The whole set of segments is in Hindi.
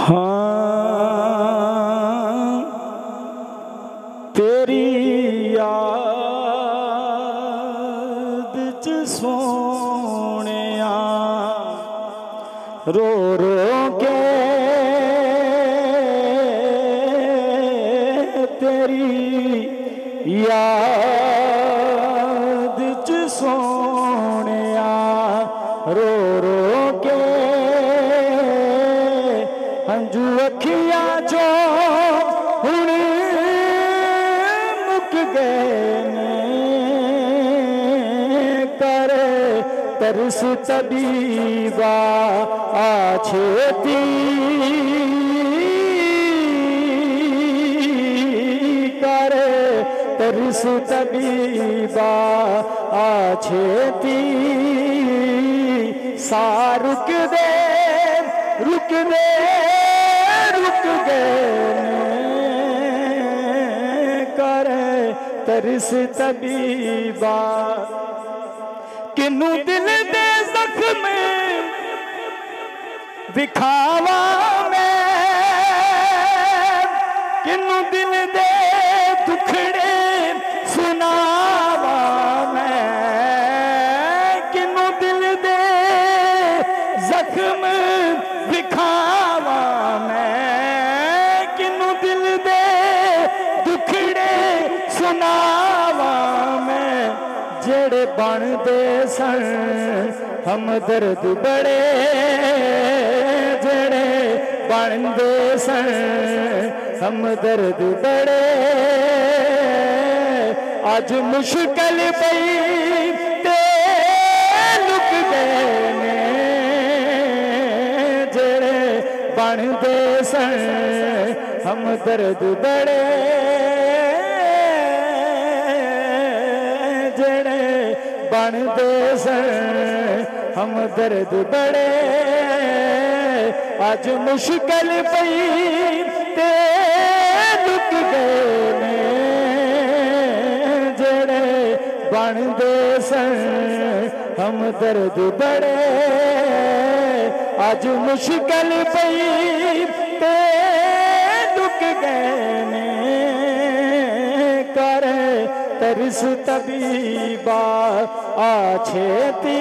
हाँ तेरी याद च सोहणिया रो रो के तेरी याद च सोहणिया रो रो के हंजू अखियां चो हुण मुक गए ने कर तरस तबीबा आ छेती कर तरस तबीबा आ छेती सा रुक दे रुक दे रुक गए कर तरस तबीबा किनू दिल दे जख्म विखावा मैं किनू दिल दे दुखड़े सुनावा मैं किनू दिल दे जख्म विखावा मैं किनू दिल दे दुखड़े सुनावा मैं जेड़े बनदे सन हम दर्द बड़े जेड़े बनदे सन हम दर्द बड़े आज मुश्किल पई ते लुक गए ने जेड़े बनदे सन हम दर्द बड़े जेड़े बनदे सन हम दर्द बड़े आज मुश्किल पई ते लुक गए ने जेड़े बनदे सन हम दर्द बड़े आज मुश्किल पई ते लुक गए ने कर तरस तबीबा आ छेती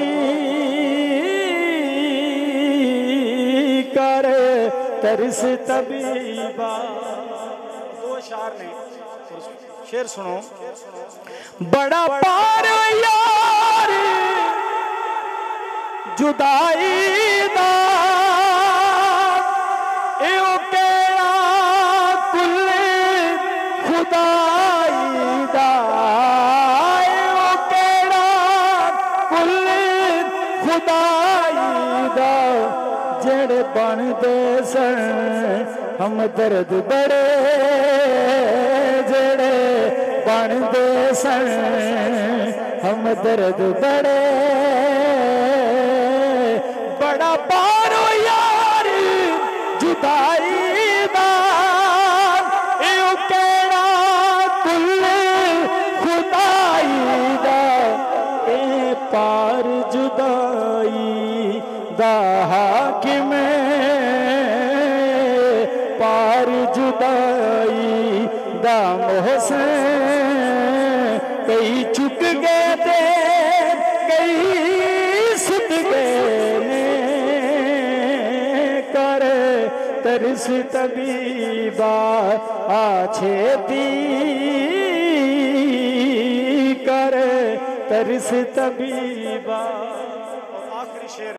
कर तरस तबीबा। दो शार ने शेर सुनो। बड़ा पार यार जुदाई दा एओ केड़ा कुल खुदाई दा एओ केड़ा कुल खुदाई दा जेड़े बनदे सन हम दर्द बड़े जेड़े बनदे सन हम दर्द बड़े बड़ा पारो यार जुदाई दा एओ केड़ा कुल खुदाई दा ए पार जुदाई दा हाकिम पार जुदाई दा मोहसिन कई चुक गए थे कई सुत गए ने कर तरस तबीबा आ छेती कर तरस तबीबा। आखिरी शेर।